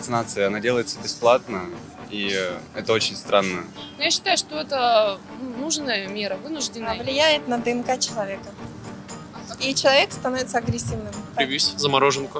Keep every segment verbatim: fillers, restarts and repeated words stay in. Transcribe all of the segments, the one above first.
Вакцинация, она делается бесплатно, и это очень странно. Но я считаю, что это нужная мера, вынужденная. Влияет на ДНК человека. И человек становится агрессивным. Привись замороженку.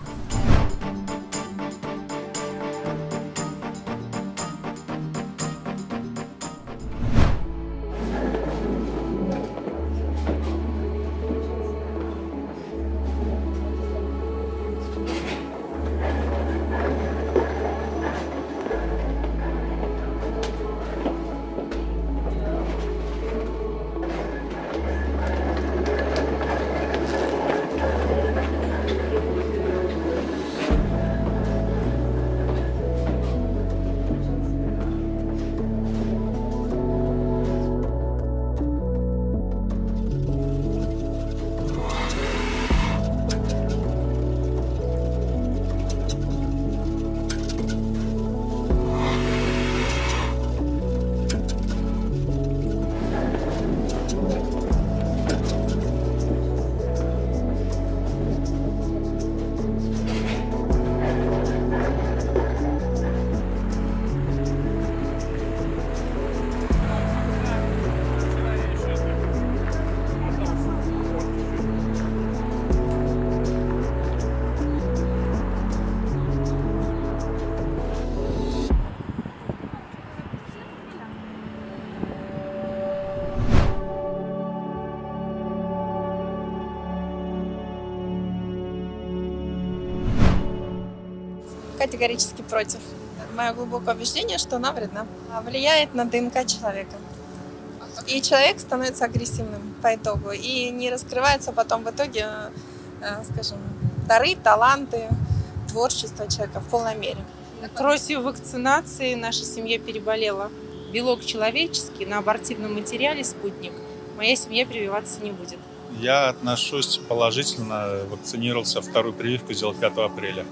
Категорически против. Мое глубокое убеждение, что она вредна. Влияет на ДНК человека. И человек становится агрессивным по итогу. И не раскрываются потом в итоге, скажем, дары, таланты, творчество человека в полной мере. Против вакцинации наша семья переболела. Белок человеческий на абортивном материале «Спутник». Моя семья прививаться не будет. Я отношусь положительно. Вакцинировался, вторую прививку сделал пятого апреля.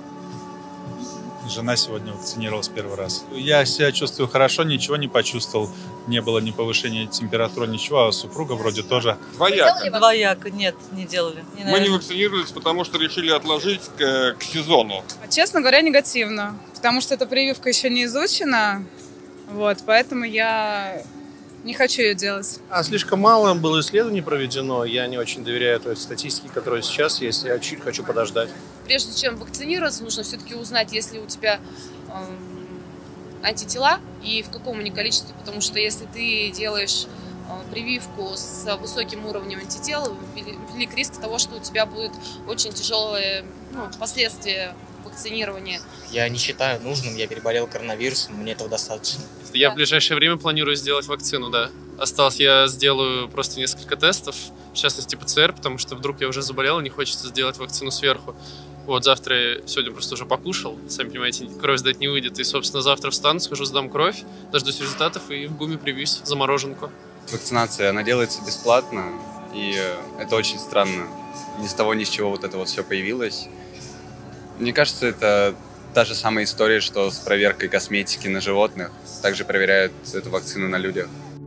Жена сегодня вакцинировалась первый раз. Я себя чувствую хорошо, ничего не почувствовал. Не было ни повышения температуры, ничего. А супруга вроде тоже. Двояко. Двояко. Нет, не делали. Не Мы не вакцинировались, потому что решили отложить к, к сезону. Честно говоря, негативно. Потому что эта прививка еще не изучена. Вот, поэтому я не хочу ее делать. А слишком мало было исследований проведено. Я не очень доверяю той статистике, которая сейчас есть. Я чуть хочу подождать. Прежде чем вакцинироваться, нужно все-таки узнать, есть ли у тебя э, антитела и в каком они количестве. Потому что если ты делаешь э, прививку с высоким уровнем антител, велик риск того, что у тебя будут очень тяжелые ну, последствия вакцинирования. Я не считаю нужным, я переболел коронавирусом, мне этого достаточно. Я да. в ближайшее время планирую сделать вакцину, да. Осталось, я сделаю просто несколько тестов, в частности ПЦР, потому что вдруг я уже заболел, и не хочется сделать вакцину сверху. Вот завтра, сегодня просто уже покушал, сами понимаете, кровь сдать не выйдет. И, собственно, завтра встану, схожу, сдам кровь, дождусь результатов и в ГУМе привьюсь замороженку. Вакцинация, она делается бесплатно, и это очень странно. Ни с того, ни с чего вот это вот все появилось. Мне кажется, это та же самая история, что с проверкой косметики на животных. Также проверяют эту вакцину на людях.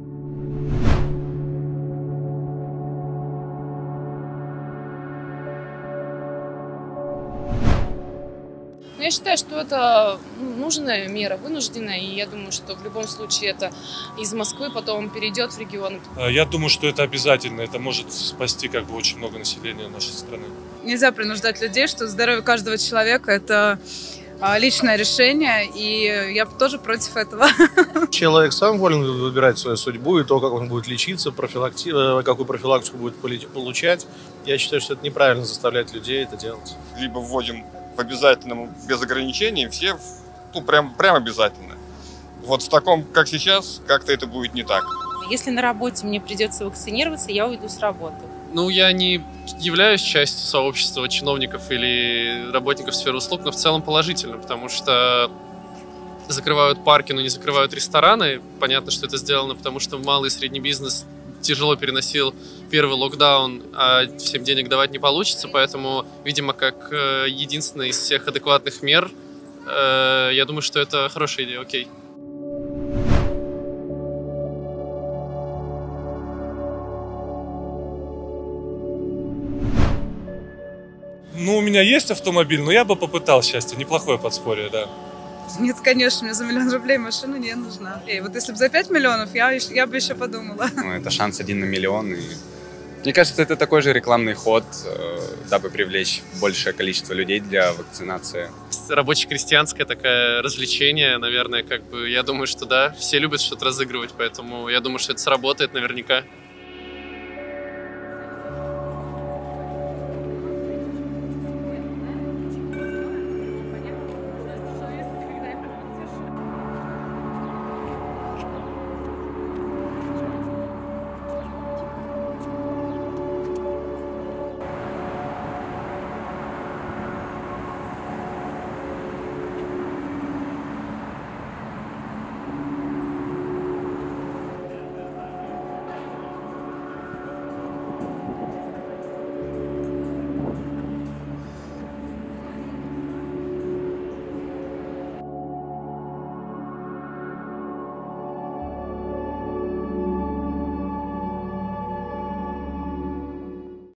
Я считаю, что это нужная мера, вынужденная, и я думаю, что в любом случае это из Москвы потом перейдет в регион. Я думаю, что это обязательно, это может спасти как бы очень много населения нашей страны. Нельзя принуждать людей, что здоровье каждого человека – это личное решение, и я тоже против этого. Человек сам волен выбирать свою судьбу и то, как он будет лечиться, профилакти... какую профилактику будет получать. Я считаю, что это неправильно заставлять людей это делать. Либо вводим в обязательном, без ограничений, все, ну, прям, прям обязательно. Вот в таком, как сейчас, как-то это будет не так. Если на работе мне придется вакцинироваться, я уйду с работы. Ну, я не являюсь частью сообщества чиновников или работников сферы услуг, но в целом положительно, потому что закрывают парки, но не закрывают рестораны. Понятно, что это сделано, потому что малый и средний бизнес тяжело переносил первый локдаун, а всем денег давать не получится, поэтому, видимо, как единственная из всех адекватных мер, я думаю, что это хорошая идея, окей. Ну, у меня есть автомобиль, но я бы попытал счастье. Неплохое подспорье, да. Нет, конечно, мне за миллион рублей машина не нужна. И вот если бы за пять миллионов, я, я бы еще подумала. Ну, это шанс один на миллион. И... Мне кажется, это такой же рекламный ход, э, дабы привлечь большее количество людей для вакцинации. Рабоче-крестьянское такое развлечение, наверное, как бы, я думаю, что да, все любят что-то разыгрывать, поэтому я думаю, что это сработает наверняка.